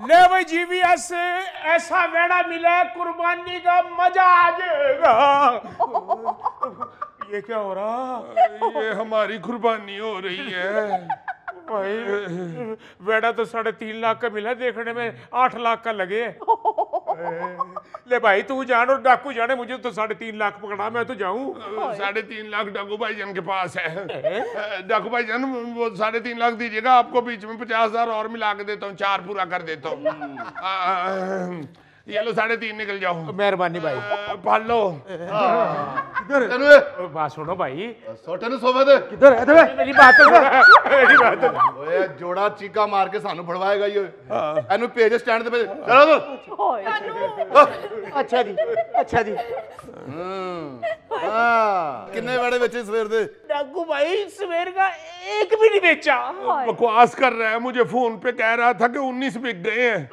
ले भाई जीवीएस ऐसा वेड़ा मिला है, कुर्बानी का मजा आ जाएगा। ये क्या हो रहा? ये हमारी कुर्बानी हो रही है भाई वेड़ा तो 3.5 लाख का मिला, देखने में 8 लाख का लगे। ले भाई तू जान और डाकू जाने, मुझे तो 3.5 लाख पकड़ा, मैं तो जाऊं। 3.5 लाख डाकू भाईजान के पास है। डाकू भाईजान वो 3.5 लाख दीजिएगा, आपको बीच में 50,000 और मिला के देता हूँ, 4 पूरा कर देता हूँ। ये लो 3.5 निकल जाओ। मेहरबानी भाई। पाल लो। किधर बात सुनो भाई, सोटे सोफे दे किधर है? मेरी बात तो मेरी बात तो ओए जोड़ा चीका मार के सानू फड़वाएगा ये। एनु भेज स्टैंड पे चलो तो। अच्छा जी, अच्छा जी। किन्ने वेड़े बेचे सवेर दे? डाकू भाई सवेर का एक भी नहीं बेचा। बकवास कर रहा है, मुझे फोन पे कह रहा था कि 19 बिक गए हैं।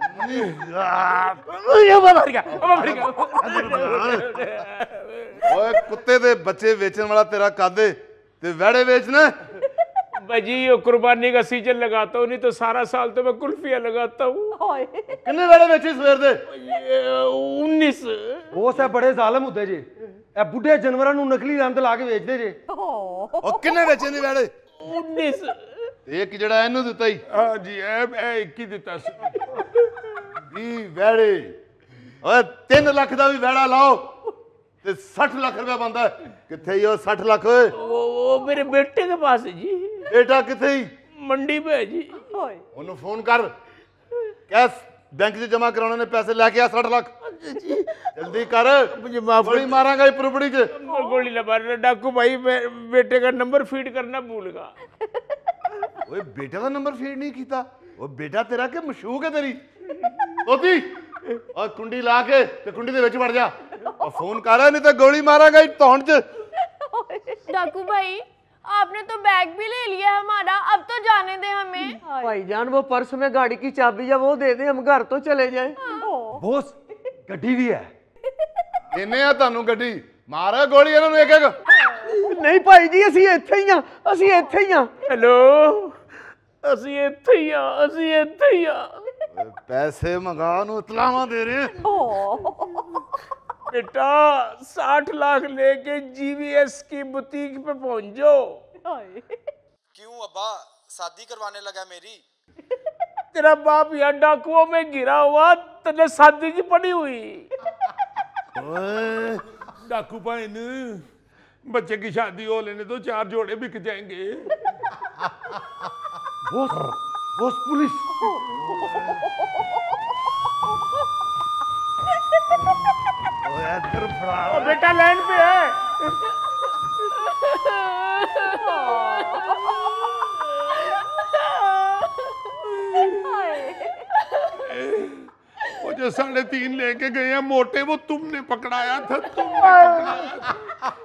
ओए कुत्ते दे बच्चे बेचने वाला तेरा कादे ते वेड़े बेचना। भाजी ये कुर्बानी का सीजन लगाता हूँ, नहीं तो सारा साल तो मैं कुल्फिया लगाता हूँ। किन्ने वेड़े बेचे सवेर दे? 19। वो सब बड़े जालम होते जी, ए बुढ़े जानवरां नूं नकली रंग ला के बेचदे जे। ओ किन्ने बेचे ने वेड़े? 19। एक जड़ा एनु दिता ही। हाँ जी ए 21 दिता सी। 20 वेड़े। ओए 3 लाख दा भी वेड़ा लाओ ते 60 लाख रुपया बनदा है। किथे ही 60 लाख? वो मेरे बेटे के पास है जी। बेटा किथे ही? मंडी में है जी। ओनु फोन कर, कैश बैंक से जमा कराने ने पैसे लेके आ 60 लाख। जल्दी कर, मुझे माफ गोली मारांगा पुरपड़ी च। गोली ना मारना डाकू भाई, मैं बेटे का नंबर फीड करना भूल गया। ओए बेटे का नंबर फीड नहीं कीता? वो बेटा तेरा के मशूक है तेरी तोती। और कुंडी ला के ते कुंडी दे विच वड़ जा और फोन कर, नहीं तो गोली मारांगा तौण च। डाकू भाई आपने तो बैग भी ले लिया हमारा, अब तो जाने दे हमें। भाईजान वो पर्स में गाड़ी की चाबी है वो दे दे, हम घर तो चले जाएं। बॉस गड्डी भी है। इन्ने आ तानू गड्डी मारा गोली इन्हां नूं एक एक। नहीं भाई जी ਅਸੀਂ ਇੱਥੇ ਹੀ ਆ, ਅਸੀਂ ਇੱਥੇ ਹੀ ਆ। हेलो ਅਸੀਂ ਇੱਥੇ ਹੀ ਆ, ਅਸੀਂ ਇੱਥੇ ਹੀ ਆ। पैसे मंगा नू इतलावा दे रहे हैं। बेटा 60 लाख लेके जीवीएस की बुटीक पे पहुंच जाओ। क्यों अब्बा, शादी करवाने लगा मेरी? तेरा बाप यहाँ डाकुओं में गिरा हुआ, तेने शादी की पड़ी हुई। डाकू भाई ने बच्चे की शादी हो लेने तो 4 जोड़े बिक जाएंगे। Boss boss police. ओ बेटा लाइन पे है। वो जो 3.5 लेके गए हैं मोटे, वो तुमने पकड़ाया था, तुमने पकड़ाया था।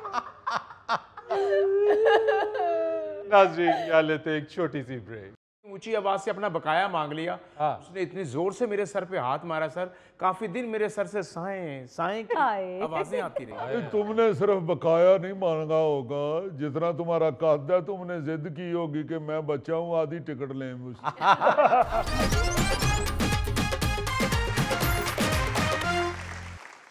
नाज़रीन यहाँ लेते एक छोटी सी ब्रेक। ऊंची आवाज से अपना बकाया मांग लिया। उसने इतनी जोर से मेरे सर पे हाथ मारा सर, काफी दिन मेरे सर से साएं साएं की आवाजें आती रही। तुमने सिर्फ बकाया नहीं मांगा होगा, जितना तुम्हारा कद है तुमने जिद की होगी कि मैं बच्चा हूँ, आधी टिकट लें मुझसे।